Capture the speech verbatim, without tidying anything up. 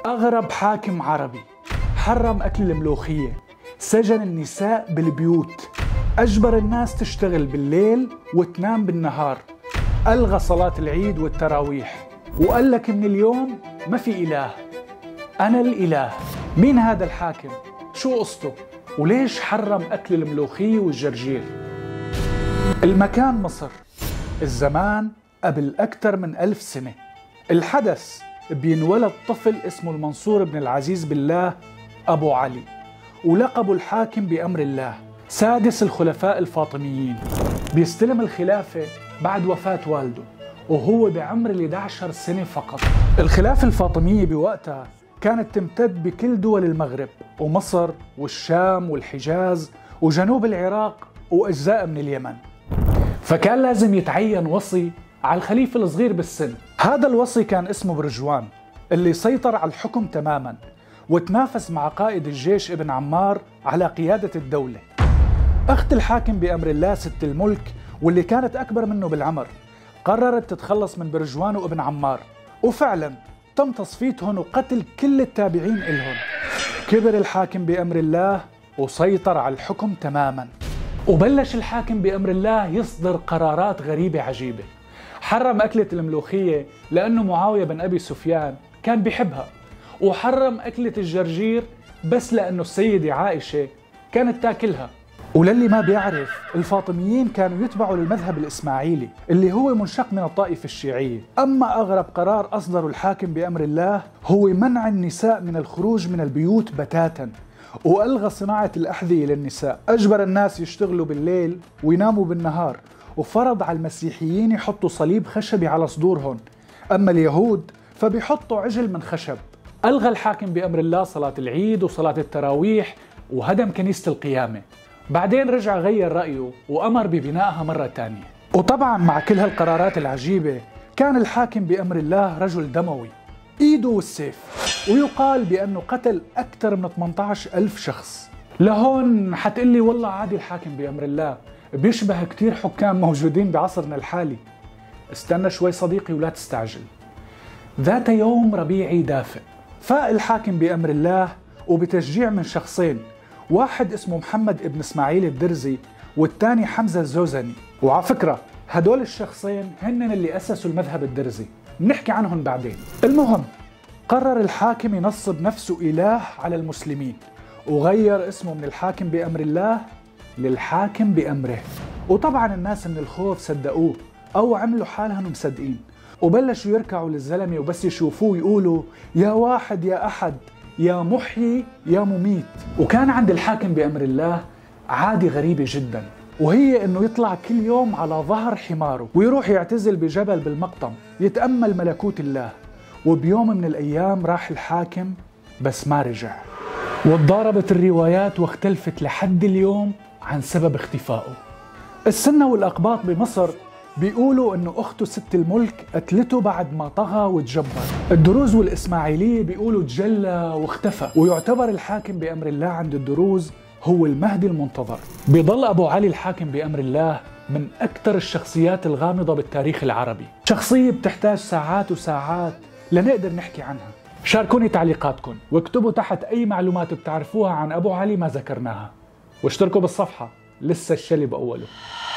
أغرب حاكم عربي حرم أكل الملوخية، سجن النساء بالبيوت، أجبر الناس تشتغل بالليل وتنام بالنهار، ألغى صلاة العيد والتراويح، وقال لك من اليوم ما في إله، أنا الإله. مين هذا الحاكم؟ شو قصته؟ وليش حرم أكل الملوخية والجرجير؟ المكان مصر، الزمان قبل أكثر من ألف سنة. الحدث بينولد طفل اسمه المنصور بن العزيز بالله أبو علي، ولقبه الحاكم بأمر الله، سادس الخلفاء الفاطميين. بيستلم الخلافة بعد وفاة والده وهو بعمر ال إحدى عشرة سنة فقط. الخلافة الفاطمية بوقتها كانت تمتد بكل دول المغرب ومصر والشام والحجاز وجنوب العراق وأجزاء من اليمن، فكان لازم يتعين وصي على الخليفة الصغير بالسن. هذا الوصي كان اسمه برجوان، اللي سيطر على الحكم تماما وتنافس مع قائد الجيش ابن عمار على قيادة الدولة. أخت الحاكم بأمر الله ست الملك واللي كانت أكبر منه بالعمر قررت تتخلص من برجوان وابن عمار، وفعلا تم تصفيتهم وقتل كل التابعين إلهم. كبر الحاكم بأمر الله وسيطر على الحكم تماما، وبلش الحاكم بأمر الله يصدر قرارات غريبة عجيبة. حرم أكلة الملوخية لأنه معاوية بن أبي سفيان كان بيحبها، وحرم أكلة الجرجير بس لأنه السيدة عائشة كانت تاكلها. وللي ما بيعرف، الفاطميين كانوا يتبعوا للمذهب الإسماعيلي اللي هو منشق من الطائفة الشيعية. أما أغرب قرار أصدره الحاكم بأمر الله هو منع النساء من الخروج من البيوت بتاتا، وألغى صناعة الأحذية للنساء، أجبر الناس يشتغلوا بالليل ويناموا بالنهار، وفرض على المسيحيين يحطوا صليب خشبي على صدورهم، أما اليهود فبيحطوا عجل من خشب. ألغى الحاكم بأمر الله صلاة العيد وصلاة التراويح وهدم كنيسة القيامة. بعدين رجع غير رأيه وأمر ببنائها مرة تانية. وطبعا مع كل هالقرارات العجيبة كان الحاكم بأمر الله رجل دموي، إيده والسيف، ويقال بأنه قتل أكثر من ثمانية عشر ألف شخص. لهون حتقلي والله عادي الحاكم بأمر الله، بيشبه كتير حكام موجودين بعصرنا الحالي. استنى شوي صديقي ولا تستعجل. ذات يوم ربيعي دافئ فاق الحاكم بأمر الله وبتشجيع من شخصين، واحد اسمه محمد ابن اسماعيل الدرزي والثاني حمزة الزوزني. وعلى فكرة هدول الشخصين هن اللي أسسوا المذهب الدرزي، بنحكي عنهم بعدين. المهم قرر الحاكم ينصب نفسه إله على المسلمين، وغير اسمه من الحاكم بأمر الله للحاكم بأمره. وطبعا الناس من الخوف صدقوه أو عملوا حالهم مصدقين، وبلشوا يركعوا للزلمة وبس يشوفوه يقولوا يا واحد يا أحد يا محيي يا مميت. وكان عند الحاكم بأمر الله عادة غريبة جدا، وهي انه يطلع كل يوم على ظهر حماره ويروح يعتزل بجبل بالمقطم يتأمل ملكوت الله. وبيوم من الأيام راح الحاكم بس ما رجع، وتضاربت الروايات واختلفت لحد اليوم عن سبب اختفائه. السنة والأقباط بمصر بيقولوا انه اخته ست الملك قتلته بعد ما طغى وتجبر. الدروز والاسماعيلية بيقولوا تجلى واختفى، ويعتبر الحاكم بأمر الله عند الدروز هو المهدي المنتظر. بيضل أبو علي الحاكم بأمر الله من أكثر الشخصيات الغامضة بالتاريخ العربي، شخصية بتحتاج ساعات وساعات لنقدر نحكي عنها. شاركوني تعليقاتكم واكتبوا تحت أي معلومات بتعرفوها عن أبو علي ما ذكرناها، واشتركوا بالصفحة، لسه الشلي بأوله.